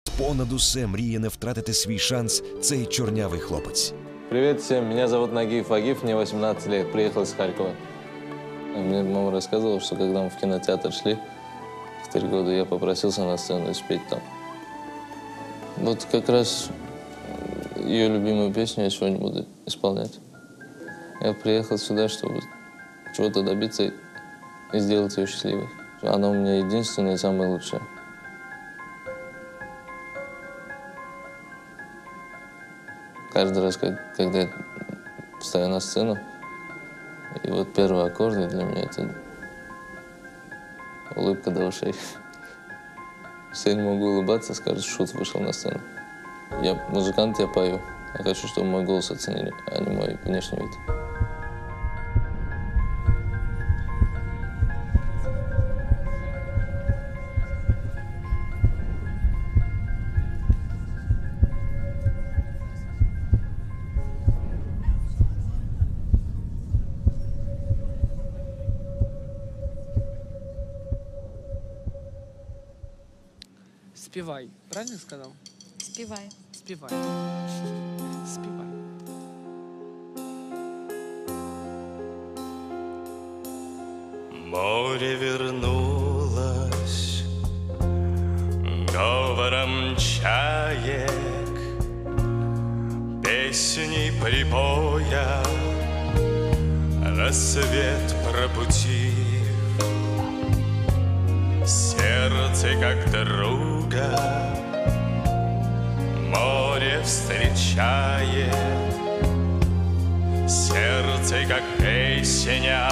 Понад усе мріє не втратити свій шанс цей чорнявий хлопець. Привет всем, меня зовут Нагиев Агиф, мне 18 лет, приехал из Харькова. Мне мама рассказывала, что когда мы в кинотеатр шли, в 3 года я попросился на сцену спеть там. Вот как раз ее любимую песню я сегодня буду исполнять. Я приехал сюда, чтобы чего-то добиться и сделать ее счастливой. Она у меня единственная и самая лучшая. Каждый раз, когда я встаю на сцену, и вот первые аккорды для меня — это улыбка до ушей. Если я не могу улыбаться, скажут, Шут вышел на сцену. Я музыкант, я пою. Я хочу, чтобы мой голос оценили, а не мой внешний вид. Спевай. Правильно сказал? Спевай. Спевай. Спевай. Море вернулось говором чаек, песней прибоя, рассвет пробудив. Сердце как друга море встречает, сердце как песня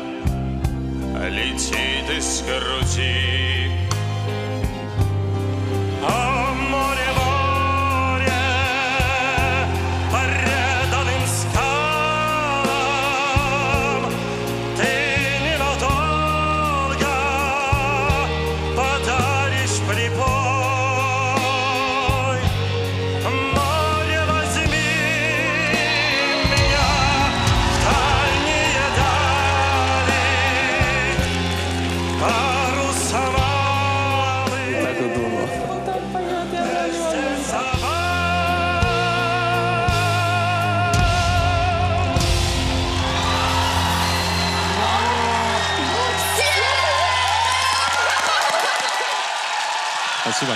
летит из груди. О, море, море, по преданным скалам ты ненадолго подаришь прибой. Море, возьми меня в дальние дали, паруса малые. Так и думал. Спасибо.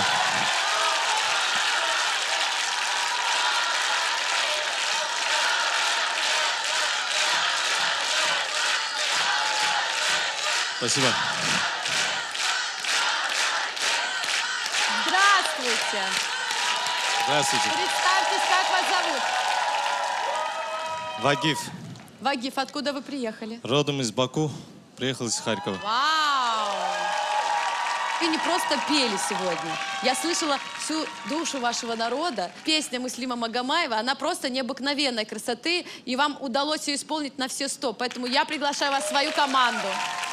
Спасибо. Здравствуйте. Здравствуйте. Представьтесь, как вас зовут? Вагиф. Вагиф, откуда вы приехали? Родом из Баку. Приехал из Харькова. Вау! Вы не просто пели сегодня. Я слышала всю душу вашего народа. Песня Муслима Магомаева, она просто необыкновенной красоты, и вам удалось ее исполнить на все 100. Поэтому я приглашаю вас в свою команду.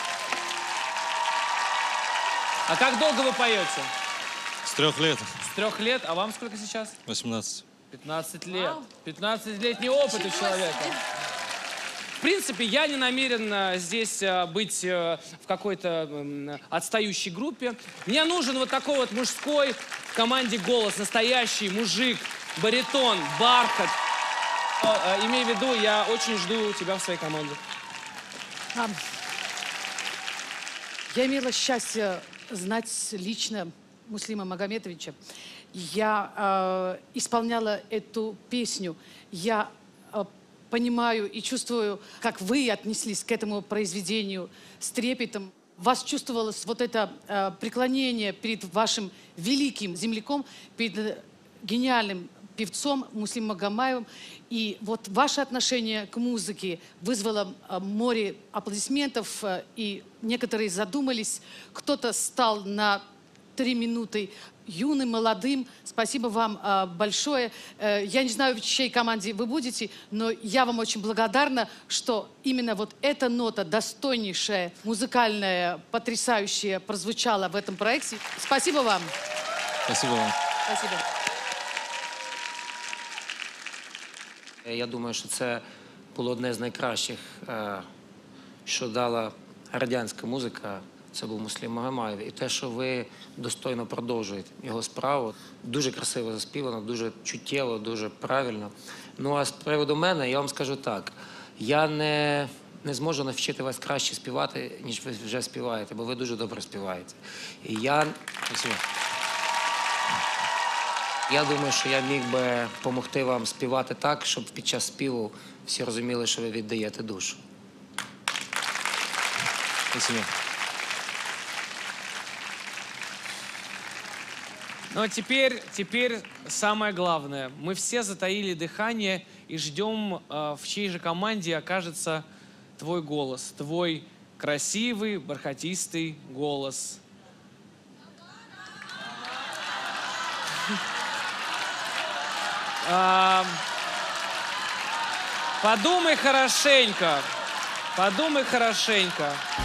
А как долго вы поете? С 3 лет. С 3 лет. А вам сколько сейчас? 18. 15 лет. Вау. 15-летний опыт у Ничего человека. себе. В принципе, я не намерен здесь быть в какой-то отстающей группе. Мне нужен вот такой вот мужской в команде голос, настоящий мужик, баритон, бархат. Имей в виду, я очень жду тебя в своей команде. Я имела счастье знать лично Муслима Магометовича. Я исполняла эту песню. Я понимаю и чувствую, как вы отнеслись к этому произведению с трепетом. У вас чувствовалось вот это преклонение перед вашим великим земляком, перед гениальным певцом Муслимом Магомаевым. И вот ваше отношение к музыке вызвало море аплодисментов, и некоторые задумались. Кто-то стал на 3 минуты юным, молодым. Спасибо вам большое. Я не знаю, в чьей команде вы будете, но я вам очень благодарна, что именно вот эта нота, достойнейшая, музыкальная, потрясающая, прозвучала в этом проекте. Спасибо вам. Спасибо вам. Спасибо. Я думаю, що це було одне з найкращих, що дала радянська музика в це був Муслим Магомаєв. І те, що ви достойно продовжуєте його справу, дуже красиво заспівано, дуже чуттєво, дуже правильно. Ну а з приводу мене, я вам скажу так, я не зможу навчити вас краще співати, ніж ви вже співаєте, бо ви дуже добре співаєте. І я думаю, що я міг би допомогти вам співати так, щоб під час співу всі розуміли, що ви віддаєте душу. Спасибо. Ну а теперь самое главное. Мы все затаили дыхание и ждем, в чьей же команде окажется твой голос, твой красивый, бархатистый голос. Подумай хорошенько. Подумай хорошенько.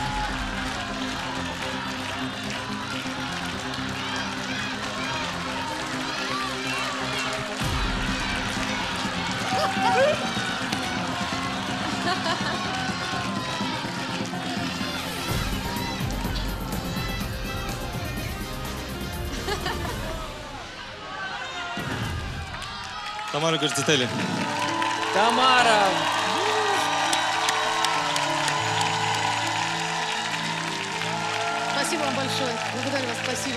Тамара Гордители. Тамара. Спасибо вам большое. Благодарю вас. Спасибо.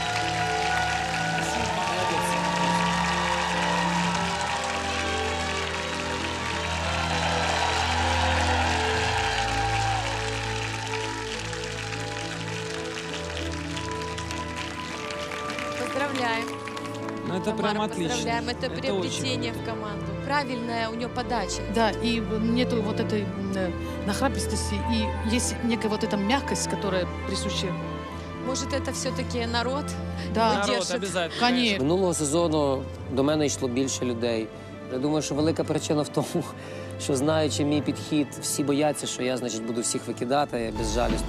Поздравляем. Ну это Тамара, прям отлично. поздравляем. Это очень приобретение в команду. Правильная у нее подача. Да, и нету вот этой нахрапистости, и есть некая вот эта мягкость, которая присуща. Может, это все-таки народ? Да, Народ держит. обязательно. конечно. Минулого сезону до мене йшло більше людей. Я думаю, що велика причина в тому, що знаючи мій підхід, всі бояться, що я, значить, буду всіх викидати безжалісно.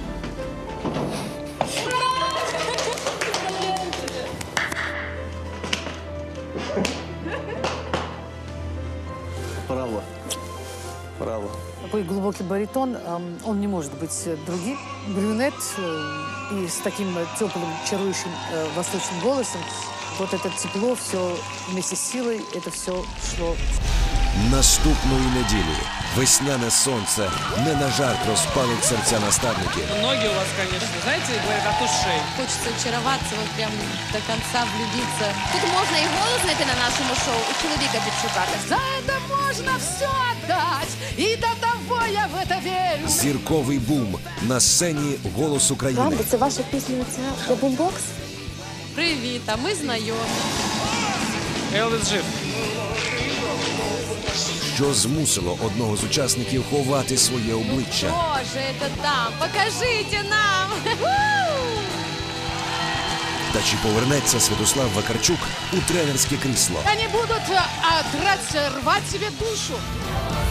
Право. Право. Такой глубокий баритон, он не может быть другим. Брюнет и с таким теплым, чарующим восточным голосом. Вот это тепло, все вместе с силой, это все шло. Наступної неділі весняне сонце не на жарт розпалить серця наставників. Ноги у вас, конечно, знаете, говорят, от ушей. Хочется очароваться, вот прям до конца влюбиться. Тут можно и голос знайти на нашому шоу у чоловіка підшукати. За это можно все отдать, и до того я в это верю. Зірковий бум на сцені «Голос України». Правда, це ваша пісня для бумбокс? Привіт, а ми знайомі. Елвис жив. Що змусило одного з учасників ховати своє обличчя. Боже, это там, покажите нам. Та чи повернеться Святослав Вакарчук у тренерське крісло? Они будут рвать себе душу.